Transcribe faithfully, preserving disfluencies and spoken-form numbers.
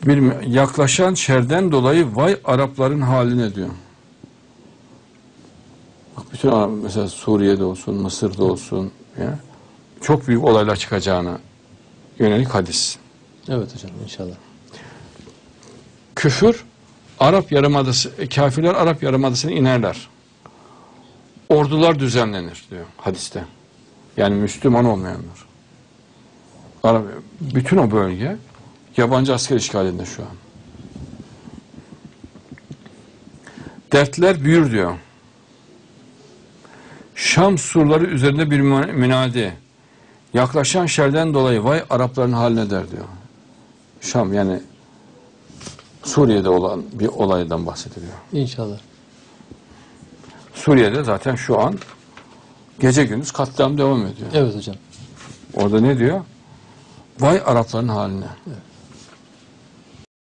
Bir yaklaşan şerden dolayı vay Arapların haline diyor. Bak bütün Arap, mesela Suriye'de olsun, Mısır'da olsun ya, çok büyük olaylar çıkacağına yönelik hadis. Evet hocam inşallah. Küfür Arap Yarımadası, kafirler Arap Yarımadası'na inerler. Ordular düzenlenir diyor hadiste. Yani Müslüman olmayanlar. Arap, bütün o bölge yabancı asker işgalinde şu an. Dertler büyür diyor. Şam surları üzerinde bir münadi. Yaklaşan şerden dolayı vay Arapların haline der diyor. Şam yani Suriye'de olan bir olaydan bahsediliyor. İnşallah. Suriye'de zaten şu an gece gündüz katliam devam ediyor. Evet hocam. Orada ne diyor? Vay Arapların haline. Evet.